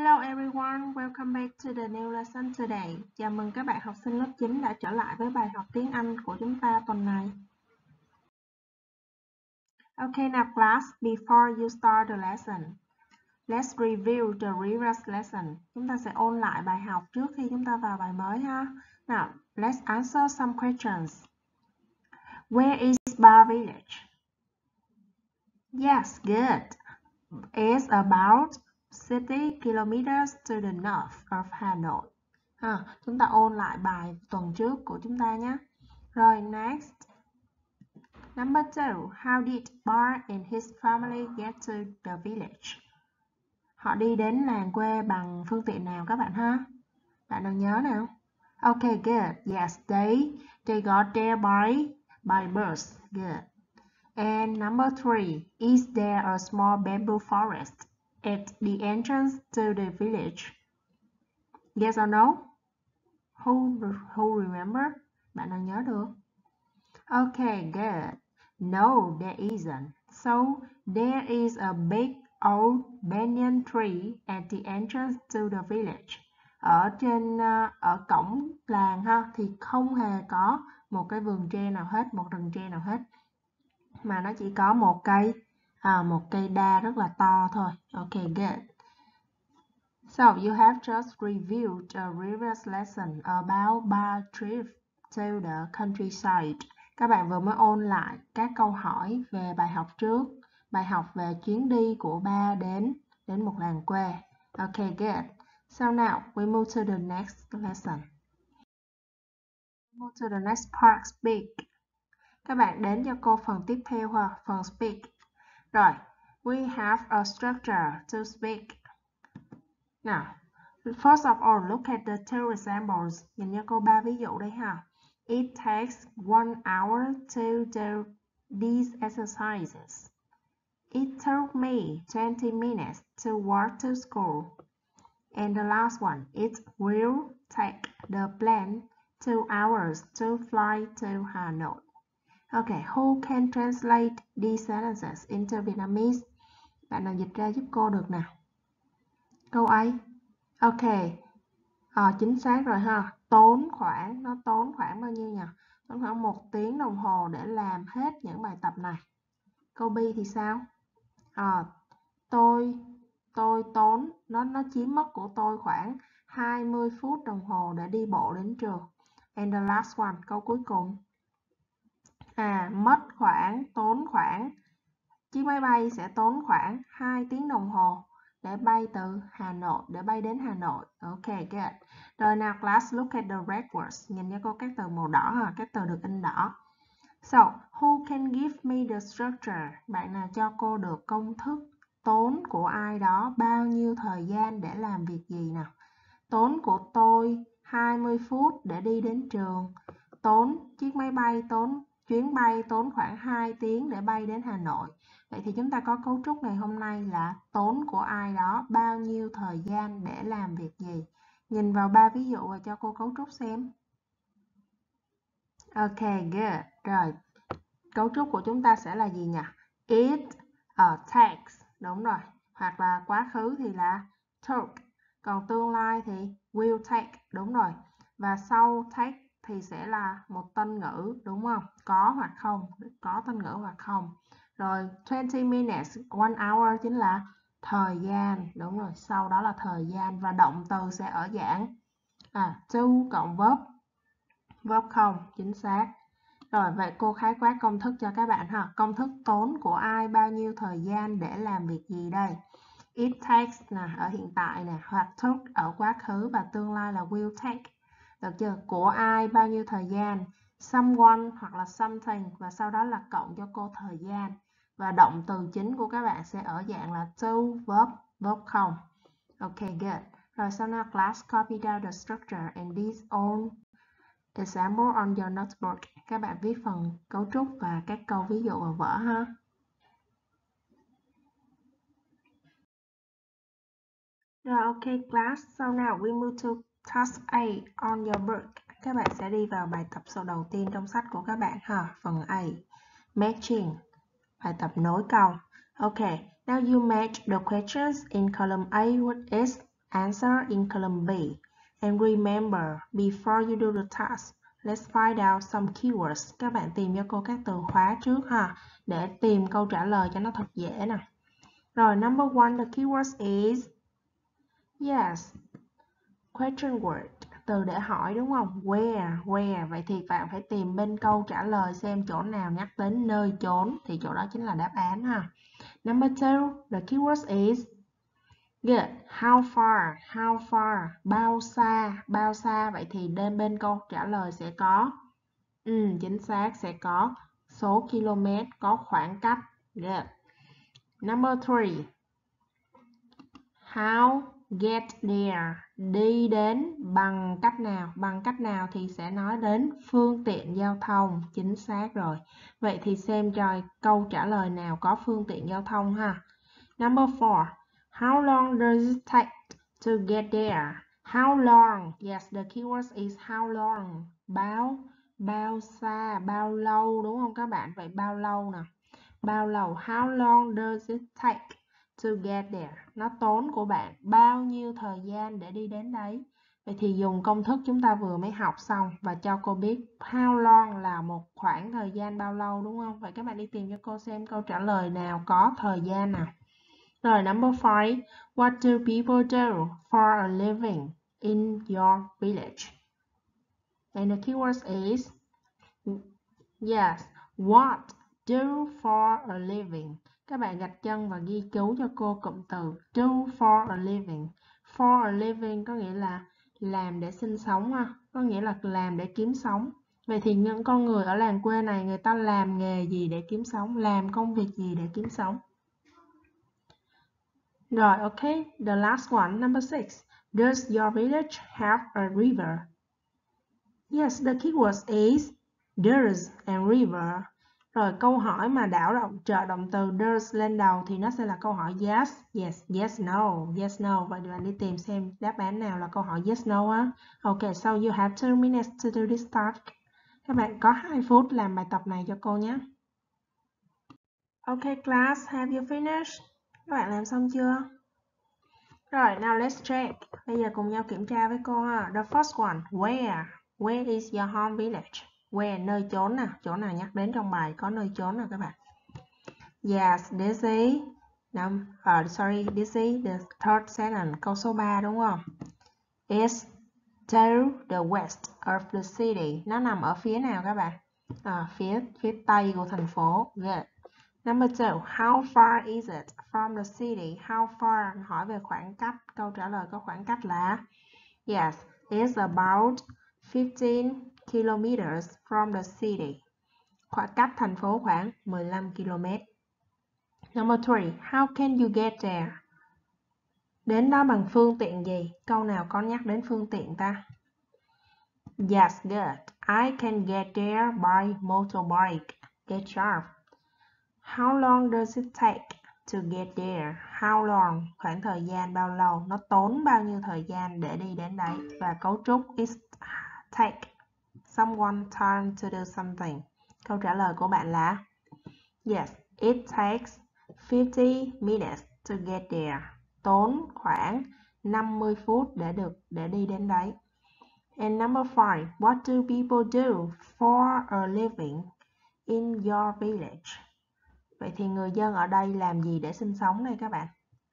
Hello everyone, welcome back to the new lesson today. Chào mừng các bạn học sinh lớp 9 đã trở lại với bài học tiếng Anh của chúng ta tuần này. Okay, now class, before you start the lesson, let's review the previous lesson. Chúng ta sẽ ôn lại bài học trước khi chúng ta vào bài mới ha. Now, let's answer some questions. Where is Ba Village? Yes, good. It's about 60 kilometers to the north of Hanoi. Chúng ta ôn lại bài tuần trước của chúng ta nhé. Rồi, next. Number 2. How did Bar and his family get to the village? Họ đi đến làng quê bằng phương tiện nào các bạn ha? Bạn nào nhớ nào? Okay, good. Yes, they got there by bus. Good. And number 3. Is there a small bamboo forest at the entrance to the village? Yes or no? Who remember? Bạn nào nhớ được? Okay, good. No, there isn't. So, there is a big old banyan tree at the entrance to the village. Ở cổng làng ha thì không hề có một cái vườn tre nào hết, một rừng tre nào hết. Mà nó chỉ có một cây đa rất là to thôi. Okay, good. So, you have just reviewed a previous lesson about Ba trip to the countryside. Các bạn vừa mới ôn lại các câu hỏi về bài học trước, bài học về chuyến đi của Ba đến một làng quê. Okay, good. So now, we move to the next lesson. Move to the next part, speak. Các bạn đến cho cô phần tiếp theo ha, phần speak. Rồi, we have a structure to speak. Now, first of all, look at the two examples. Nhìn cho cô 3 ví dụ đây ha. It takes 1 hour to do these exercises. It took me 20 minutes to walk to school. And the last one, it will take the plane 2 hours to fly to Hanoi. Okay, who can translate these sentences into Vietnamese? Bạn nào dịch ra giúp cô được nào? Câu A. Okay, chính xác rồi ha. Nó tốn khoảng bao nhiêu nhỉ? Tốn khoảng 1 tiếng đồng hồ để làm hết những bài tập này. Câu B thì sao? Tôi tốn, nó chiếm mất của tôi khoảng 20 phút đồng hồ để đi bộ đến trường. And the last one, câu cuối cùng. Tốn khoảng, chiếc máy bay sẽ tốn khoảng 2 tiếng đồng hồ để bay đến Hà Nội. Okay, good. Rồi nào class, look at the red words. Nhìn cho cô các từ màu đỏ ha, các từ được in đỏ. So, who can give me the structure? Bạn nào cho cô được công thức tốn của ai đó bao nhiêu thời gian để làm việc gì nào? Tốn của tôi 20 phút để đi đến trường. Chuyến bay tốn khoảng 2 tiếng để bay đến Hà Nội. Vậy thì chúng ta có cấu trúc ngày hôm nay là tốn của ai đó bao nhiêu thời gian để làm việc gì. Nhìn vào 3 ví dụ và cho cô cấu trúc xem. Okay, good. Rồi, cấu trúc của chúng ta sẽ là gì nhỉ? It takes, đúng rồi. Hoặc là quá khứ thì là took. Còn tương lai thì will take, đúng rồi. Và sau take thì sẽ là một tên ngữ, đúng không? Có hoặc không, có tên ngữ hoặc không. Rồi 20 minutes, 1 hour chính là thời gian, đúng rồi. Sau đó là thời gian và động từ sẽ ở dạng to cộng verb không, chính xác. Rồi, vậy cô khái quát công thức cho các bạn ha. Công thức tốn của ai bao nhiêu thời gian để làm việc gì đây? It takes nè, ở hiện tại nè, hoặc took ở quá khứ và tương lai là will take. Được chưa? Của ai bao nhiêu thời gian? Someone hoặc là something và sau đó là cộng cho cô thời gian. Và động từ chính của các bạn sẽ ở dạng là to, verb không. Okay, good. Rồi sau nào class copy down the structure and these all example on your notebook. Các bạn viết phần cấu trúc và các câu ví dụ vào vở ha. Rồi, ok class. So now we move to task A on your book. Các bạn sẽ đi vào bài tập số đầu tiên trong sách của các bạn ha. Phần A. Matching. Bài tập nối câu. Ok. Now you match the questions in column A with its answer in column B. And remember, before you do the task, let's find out some keywords. Các bạn tìm cho cô các từ khóa trước ha, để tìm câu trả lời cho nó thật dễ nè. Rồi, number one, the keyword is yes, question word, từ để hỏi đúng không? Where, vậy thì bạn phải tìm bên câu trả lời xem chỗ nào nhắc đến nơi chốn, thì chỗ đó chính là đáp án ha. Number two, the keyword is good, how far, bao xa, vậy thì bên câu trả lời sẽ có chính xác, sẽ có số km, có khoảng cách. Good. Number three, how, get there, đi đến bằng cách nào thì sẽ nói đến phương tiện giao thông. Chính xác rồi. Vậy thì xem cho câu trả lời nào có phương tiện giao thông ha. Number four, how long does it take to get there? How long? Yes, the keyword is how long. Bao xa, bao lâu đúng không các bạn? Vậy bao lâu nè? Bao lâu? How long does it take to get there? Nó tốn của bạn bao nhiêu thời gian để đi đến đấy? Vậy thì dùng công thức chúng ta vừa mới học xong và cho cô biết how long là một khoảng thời gian bao lâu đúng không? Vậy các bạn đi tìm cho cô xem câu trả lời nào có thời gian nào. Rồi, number 5. What do people do for a living in your village? And the keyword is yes, what do for a living. Các bạn gạch chân và ghi chú cho cô cụm từ do for a living. For a living có nghĩa là làm để sinh sống ha, có nghĩa là làm để kiếm sống. Vậy thì những con người ở làng quê này người ta làm nghề gì để kiếm sống, làm công việc gì để kiếm sống? Rồi, ok. The last one, number 6. Does your village have a river? Yes, the keyword is does and river. Rồi, câu hỏi mà trợ động từ does lên đầu thì nó sẽ là câu hỏi yes, no. Vậy bạn đi tìm xem đáp án nào là câu hỏi yes, no á. Ok, so you have 2 minutes to do this task. Các bạn có 2 phút làm bài tập này cho cô nhé. Ok, class, have you finished? Các bạn làm xong chưa? Rồi, now let's check. Bây giờ cùng nhau kiểm tra với cô ha. The first one, where? Where is your home village? Where, nơi chốn nè. Chỗ nào nhắc đến trong bài có nơi chốn nè các bạn. Yes, this is this is the third sentence. Câu số 3 đúng không? It's to the west of the city. Nó nằm ở phía nào các bạn? Phía tây của thành phố. Good. Number 2, how far is it from the city? How far, hỏi về khoảng cách. Câu trả lời có khoảng cách là yes, it's about 15 kilometers from the city. Khoảng cách thành phố khoảng 15 km. Number 3, how can you get there? Đến đó bằng phương tiện gì? Câu nào có nhắc đến phương tiện ta? Yes, good. I can get there by motorbike. Get sharp. How long does it take to get there? How long, khoảng thời gian bao lâu, nó tốn bao nhiêu thời gian để đi đến đấy. Và cấu trúc it take someone time to do something. Câu trả lời của bạn là yes, it takes 50 minutes to get there. Tốn khoảng 50 phút để đi đến đấy. And number 5, what do people do for a living in your village? Vậy thì người dân ở đây làm gì để sinh sống đây các bạn?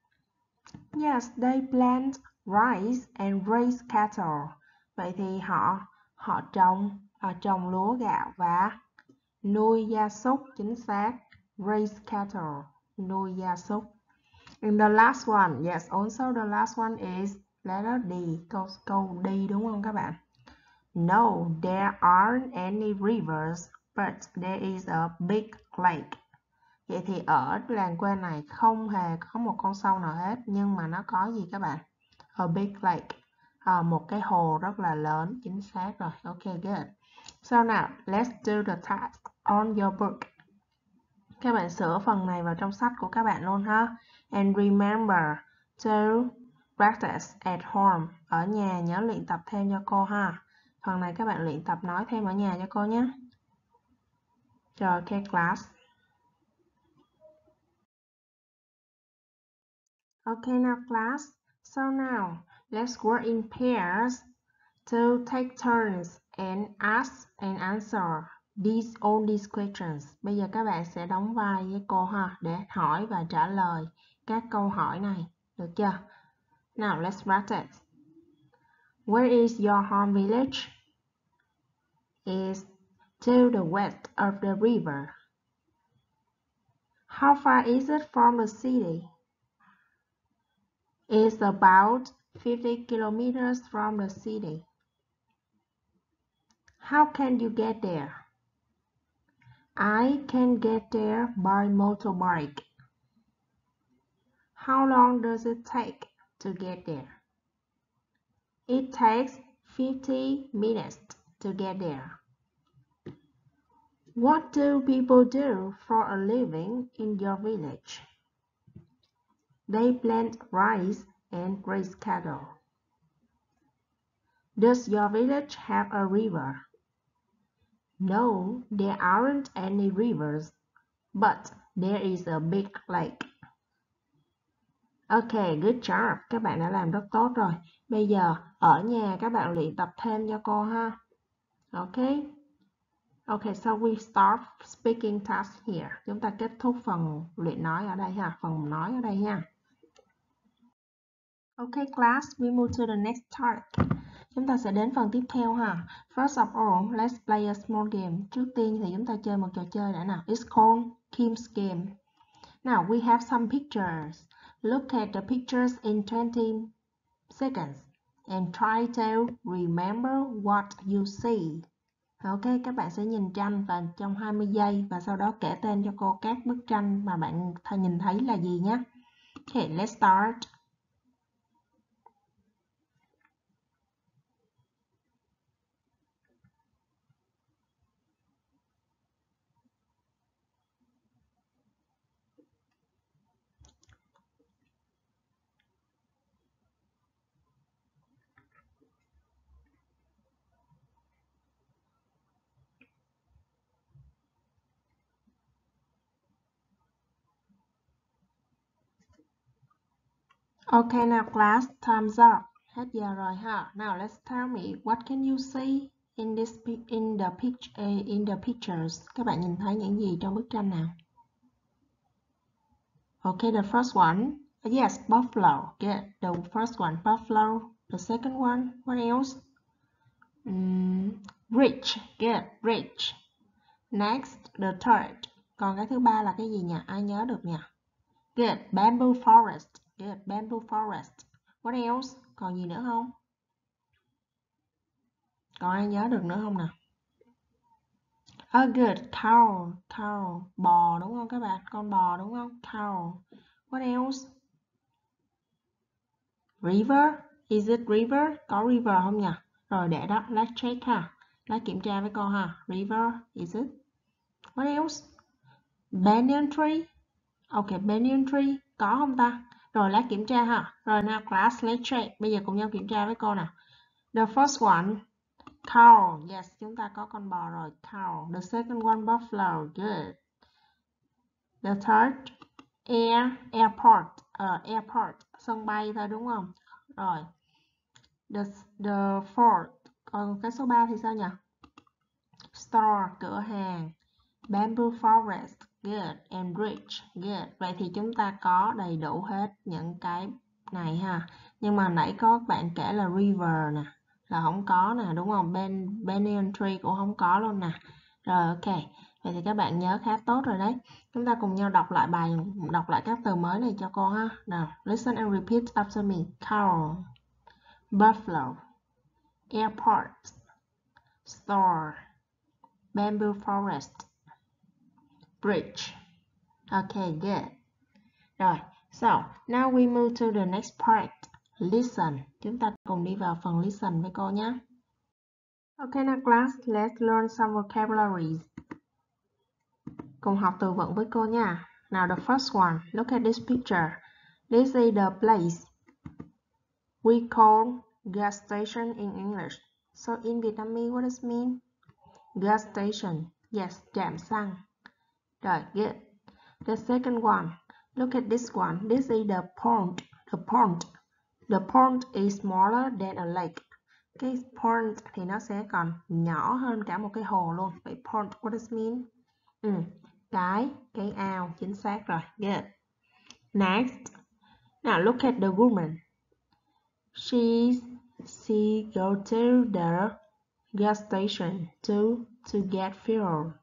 Yes, they plant rice and raise cattle. Vậy thì họ trồng lúa gạo và nuôi gia súc. Chính xác. Raise cattle, nuôi gia súc. And the last one, yes, also the last one is letter D. Câu D đúng không các bạn? No, there aren't any rivers, but there is a big lake. Vậy thì ở làng quê này không hề có một con sông nào hết, nhưng mà nó có gì các bạn? A big lake, một cái hồ rất là lớn. Chính xác rồi. Ok, good. So now, let's do the task on your book. Các bạn sửa phần này vào trong sách của các bạn luôn ha. And remember to practice at home. Ở nhà nhớ luyện tập thêm cho cô ha. Phần này các bạn luyện tập nói thêm ở nhà cho cô nhé. Rồi, ok class. Okay, now class. So now, Let's work in pairs to take turns and ask and answer all these questions. Bây giờ các bạn sẽ đóng vai với cô ha, để hỏi và trả lời các câu hỏi này. Được chưa? Now let's practice. Where is your home village? It's to the west of the river. How far is it from the city? It's about 50 kilometers from the city. How can you get there? I can get there by motorbike. How long does it take to get there? It takes 50 minutes to get there. What do people do for a living in your village? They plant rice and raise cattle. Does your village have a river? No, there aren't any rivers, but there is a big lake. Ok, good job. Các bạn đã làm rất tốt rồi. Bây giờ ở nhà các bạn luyện tập thêm cho cô ha. Ok. Ok, so we start speaking task here. Chúng ta kết thúc phần luyện nói ở đây ha, phần nói ở đây nha. Ok class, we move to the next part. Chúng ta sẽ đến phần tiếp theo ha. First of all, let's play a small game. Trước tiên thì chúng ta chơi một trò chơi đã nào. It's called Kim's Game. Now we have some pictures. Look at the pictures in 20 seconds and try to remember what you see. Ok, các bạn sẽ nhìn tranh và trong 20 giây và sau đó kể tên cho cô các bức tranh mà bạn nhìn thấy là gì nhé. Okay, let's start. Okay, now class, time's up. Hết giờ rồi ha. Now let's tell me what can you see in the pictures. Các bạn nhìn thấy những gì trong bức tranh nào? Okay, the first one. Yes, buffalo. Good. The first one, buffalo. The second one, what else? Rich. Good, rich. Next, the third. Còn cái thứ ba là cái gì nhỉ? Ai nhớ được nhỉ? Good, bamboo forest. Good, bamboo forest. What else? Còn gì nữa không? Còn ai nhớ được nữa không nào? Oh, good, cow, cow. Bò đúng không các bạn? Con bò đúng không? Cow. What else? River. Is it river? Có river không nhỉ? Rồi để đó, let's check ha. Let's kiểm tra với con ha. River, is it? What else? Banyan tree. Ok, banyan tree. Có không ta? Rồi let's kiểm tra ha. Rồi now class, let's check. Bây giờ cùng nhau kiểm tra với cô nào. The first one, cow. Yes, chúng ta có con bò rồi. Cow. The second one, buffalo. Good. The third, airport. Airport. Sân bay thôi đúng không? Rồi. The fourth. Còn cái số 3 thì sao nhỉ? Store. Cửa hàng. Bamboo forest. Good. And rich. Good. Vậy thì chúng ta có đầy đủ hết những cái này ha. Nhưng mà nãy có bạn kể là river nè, là không có nè, đúng không? Banyan tree cũng không có luôn nè. Rồi ok. Vậy thì các bạn nhớ khá tốt rồi đấy. Chúng ta cùng nhau đọc lại các từ mới này cho cô ha. Nào, listen and repeat after me. Cow, buffalo, airport, store, bamboo forest, bridge. Okay, good. Rồi, so now we move to the next part. Listen. Chúng ta cùng đi vào phần listen với cô nhé. Okay, now class, let's learn some vocabularies. Cùng học từ vựng với cô nha. Now the first one, look at this picture. This is the place we call gas station in English. So in Vietnamese, what does it mean? Gas station. Yes, trạm xăng. Rồi, good. The second one, look at this one. This is the pond. The pond. The pond is smaller than a lake. Cái pond thì nó sẽ còn nhỏ hơn cả một cái hồ luôn. Vậy pond, what does it mean? Cái ao, chính xác rồi. Good. Next. Now look at the woman. She go to the gas station to get fuel.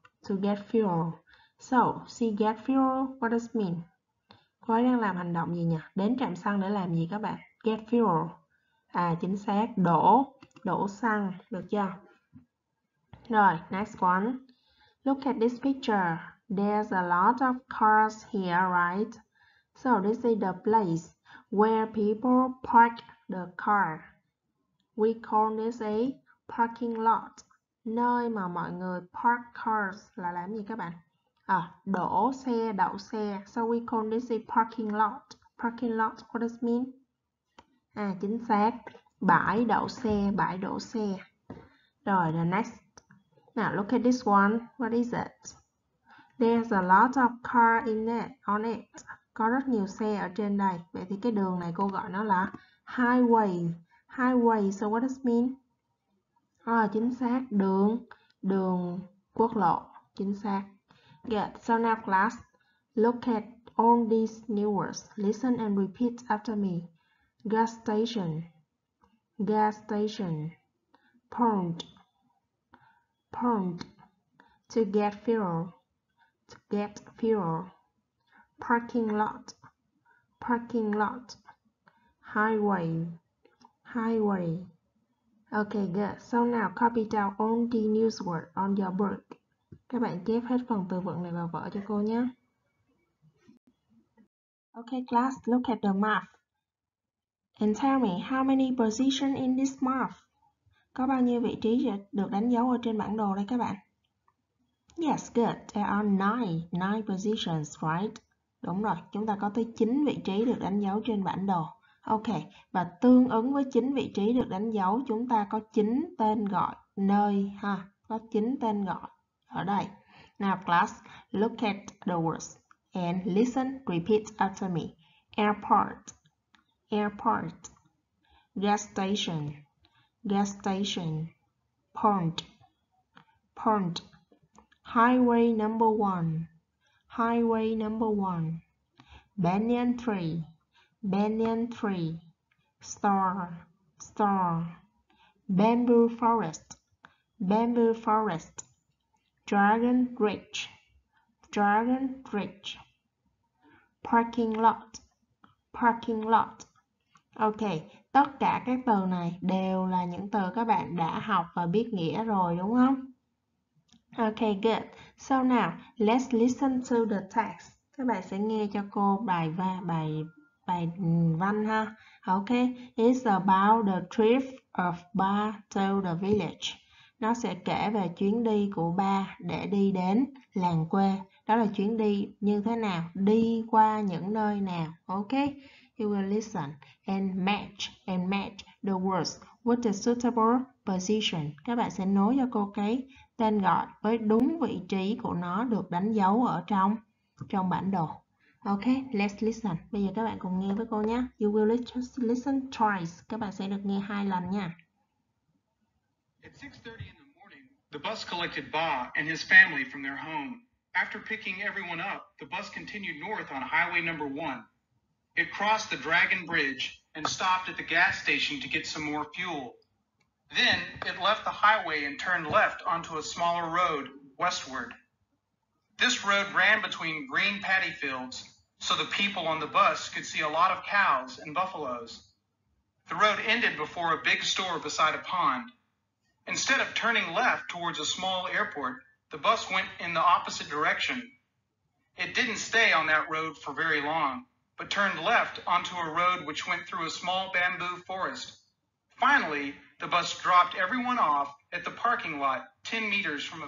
So, she get fuel, what does it mean? Cô ấy đang làm hành động gì nhỉ? Đến trạm xăng để làm gì các bạn? Get fuel. Chính xác, đổ xăng, được chưa? Rồi, next one. Look at this picture. There's a lot of cars here, right? So this is the place where people park the car. We call this a parking lot. Nơi mà mọi người park cars là làm gì các bạn? Đổ xe, đậu xe. So we call this a parking lot. Parking lot, what does it mean? Chính xác. Bãi đậu xe, bãi đổ xe. Rồi, the next. Now look at this one. What is it? There's a lot of car on it. Có rất nhiều xe ở trên đây. Vậy thì cái đường này cô gọi nó là highway. Highway, so what does it mean? Chính xác, đường quốc lộ. Chính xác. Good. So now class, look at all these new words. Listen and repeat after me. Gas station. Pond. To get fuel. Parking lot. Highway. Okay, good. So now copy down all the new words on your book. Các bạn chép hết phần từ vựng này vào vở cho cô nhé. Okay, class, look at the map. And tell me, how many positions in this map? Có bao nhiêu vị trí được đánh dấu ở trên bản đồ đây các bạn? Yes, good. There are nine positions, right? Đúng rồi, chúng ta có tới 9 vị trí được đánh dấu trên bản đồ. Ok, và tương ứng với 9 vị trí được đánh dấu, chúng ta có 9 tên gọi nơi ha. Có 9 tên gọi ở đây. Now class, look at the words and listen, repeat after me. Airport. Gas station. Pond. Highway number one. Banyan tree. Store. Bamboo forest. Dragon bridge. Parking lot. Ok, tất cả các từ này đều là những từ các bạn đã học và biết nghĩa rồi đúng không? Okay, good. So now, let's listen to the text. Các bạn sẽ nghe cho cô bài văn ha. Okay, it's about the trip of Ba to the village. Nó sẽ kể về chuyến đi của Ba để đi đến làng quê. Đó là chuyến đi như thế nào? Đi qua những nơi nào? Okay, you will listen and match the words with the suitable position. Các bạn sẽ nối cho cô cái tên gọi với đúng vị trí của nó được đánh dấu ở trong bản đồ. Ok, let's listen. Bây giờ các bạn cùng nghe với cô nhé. You will just listen twice. Các bạn sẽ được nghe 2 lần nha. At 6:30 in the morning, the bus collected Ba and his family from their home. After picking everyone up, the bus continued north on highway number 1. It crossed the Dragon Bridge and stopped at the gas station to get some more fuel. Then it left the highway and turned left onto a smaller road westward. This road ran between green paddy fields, so the people on the bus could see a lot of cows and buffaloes. The road ended before a big store beside a pond. Instead of turning left towards a small airport, the bus went in the opposite direction. It didn't stay on that road for very long, but turned left onto a road which went through a small bamboo forest. Finally, the bus dropped everyone off at the parking lot 10 meters from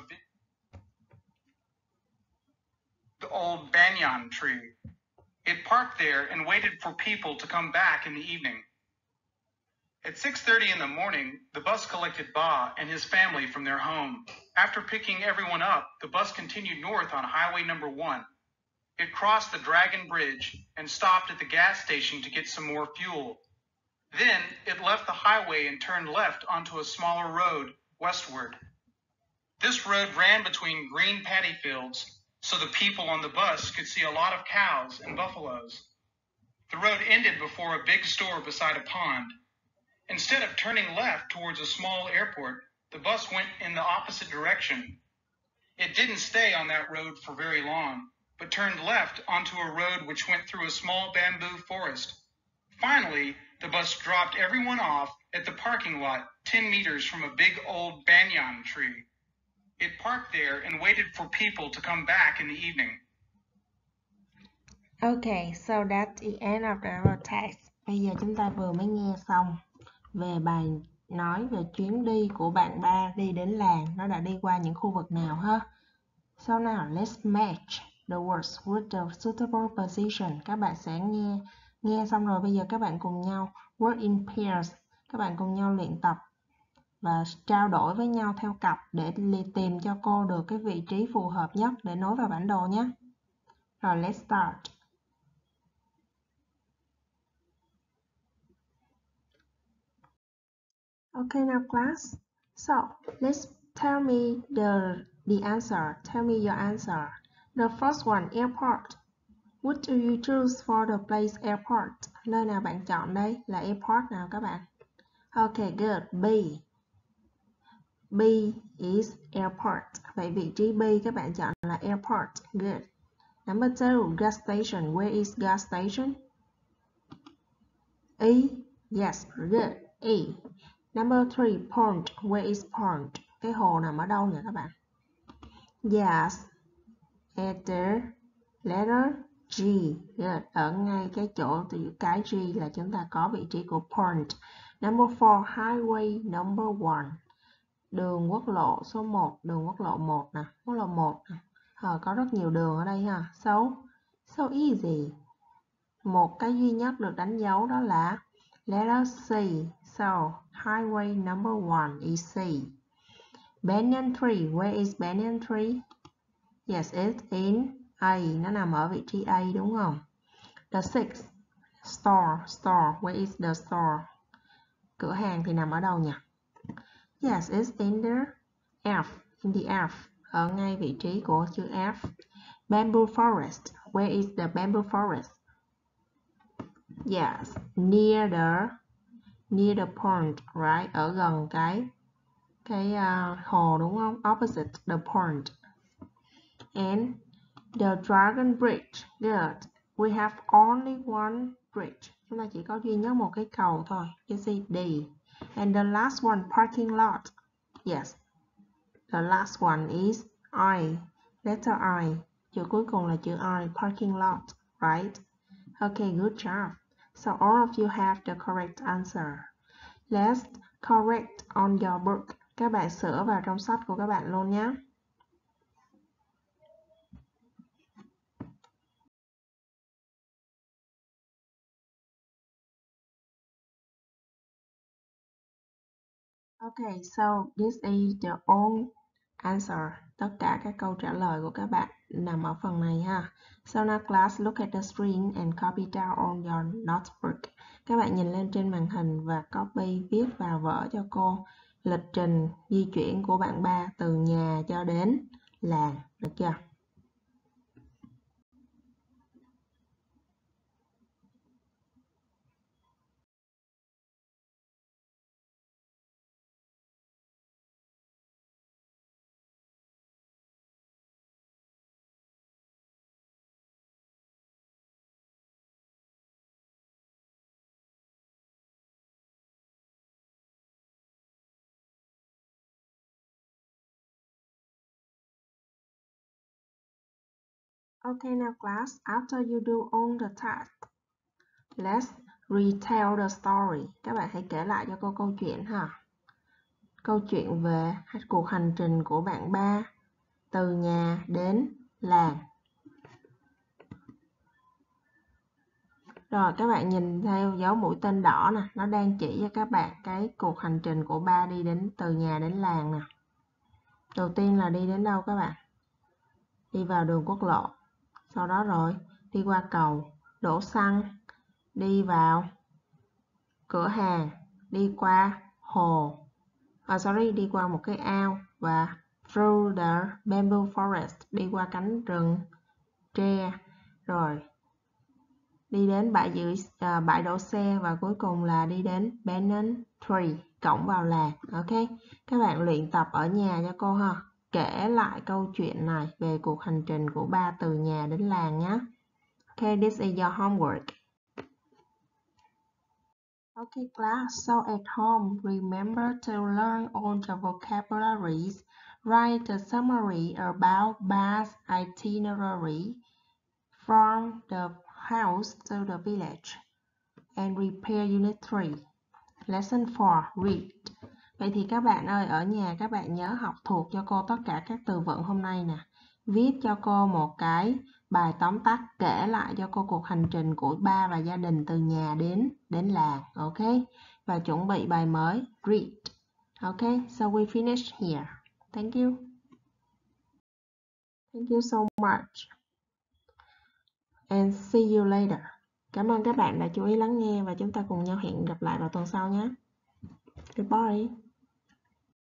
the old banyan tree. It parked there and waited for people to come back in the evening. At 6:30 in the morning, the bus collected Ba and his family from their home. After picking everyone up, the bus continued north on highway number 1. It crossed the Dragon Bridge and stopped at the gas station to get some more fuel. Then it left the highway and turned left onto a smaller road westward. This road ran between green paddy fields, so the people on the bus could see a lot of cows and buffaloes. The road ended before a big store beside a pond. Instead of turning left towards a small airport, the bus went in the opposite direction. It didn't stay on that road for very long, but turned left onto a road which went through a small bamboo forest. Finally, the bus dropped everyone off at the parking lot 10 meters from a big old banyan tree. It parked there and waited for people to come back in the evening. Okay, so that's the end of our text. Bây giờ chúng ta vừa mới nghe xong về bài nói về chuyến đi của bạn Ba đi đến làng. Nó đã đi qua những khu vực nào ha? So now let's match the words with the suitable position. Các bạn sẽ nghe xong rồi bây giờ các bạn cùng nhau work in pairs. Các bạn cùng nhau luyện tập và trao đổi với nhau theo cặp để tìm cho cô được cái vị trí phù hợp nhất để nối vào bản đồ nhé. Rồi let's start. Okay, now class. So let's tell me the answer. Tell me your answer. The first one, airport. What do you choose for the place airport? Nơi nào bạn chọn đây là airport nào các bạn? Okay, good. B. B is airport. Vậy vị trí B các bạn chọn là airport. Good. Number 2, gas station. Where is gas station? E. Yes, good. E. Number 3, pond. Where is pond? Cái hồ nằm ở đâu nhỉ các bạn? Yes. At the letter G. Good. Ở ngay cái chỗ từ cái G là chúng ta có vị trí của pond. Number 4, highway number 1. Đường quốc lộ số 1. Đường quốc lộ 1 nè. Quốc lộ 1 nè. Có rất nhiều đường ở đây ha. So easy. Một cái duy nhất được đánh dấu đó là letter C. So, highway number 1 is C. Banyan tree. Where is banyan tree? Yes, it's in A. Nó nằm ở vị trí A đúng không? The 6. Store. Where is the store? Cửa hàng thì nằm ở đâu nhỉ? Yes, it's in the F. In the F. Ở ngay vị trí của chữ F. Bamboo forest. Where is the bamboo forest? Yes, near the pond, right? Ở gần cái hồ đúng không? Opposite the pond. And the dragon bridge. Good. We have only one bridge. Chúng ta chỉ có duy nhất một cái cầu thôi. You see D. And the last one, parking lot. Yes. The last one is I. Letter I. Chữ cuối cùng là chữ I. Parking lot. Right? Okay, good job. So all of you have the correct answer. Let's correct on your book. Các bạn sửa vào trong sách của các bạn luôn nhé. Okay, so this is the all answer. Tất cả các câu trả lời của các bạn nằm ở phần này ha. So now class, look at the screen and copy down on your notebook. Các bạn nhìn lên trên màn hình và copy viết vào vở cho cô lịch trình di chuyển của bạn Ba từ nhà cho đến làng, được chưa? Okay, now class, after you do all the task, let's retell the story. Các bạn hãy kể lại cho cô câu chuyện ha. Câu chuyện về cuộc hành trình của bạn Ba từ nhà đến làng. Rồi các bạn nhìn theo dấu mũi tên đỏ nè, nó đang chỉ cho các bạn cái cuộc hành trình của Ba đi đến từ nhà đến làng nè. Đầu tiên là đi đến đâu các bạn? Đi vào đường quốc lộ. Sau đó rồi đi qua cầu, đổ xăng, đi vào cửa hàng, đi qua hồ, đi qua một cái ao, và through the bamboo forest, đi qua cánh rừng tre, rồi đi đến bãi đỗ xe, và cuối cùng là đi đến Banyan Tree, cổng vào làng. Ok, các bạn luyện tập ở nhà cho cô ha. Kể lại câu chuyện này về cuộc hành trình của ba từ nhà đến làng nhé. Ok, this is your homework. Okay, class, so at home, remember to learn all the vocabularies, write a summary about bus itinerary from the house to the village, and repair Unit 3. Lesson 4, read. Vậy thì các bạn ơi, ở nhà các bạn nhớ học thuộc cho cô tất cả các từ vựng hôm nay nè. Viết cho cô một cái bài tóm tắt, kể lại cho cô cuộc hành trình của ba và gia đình từ nhà đến làng. Ok? Và chuẩn bị bài mới, read. Ok? So we finish here. Thank you. Thank you so much. And see you later. Cảm ơn các bạn đã chú ý lắng nghe, và chúng ta cùng nhau hẹn gặp lại vào tuần sau nhé. Goodbye.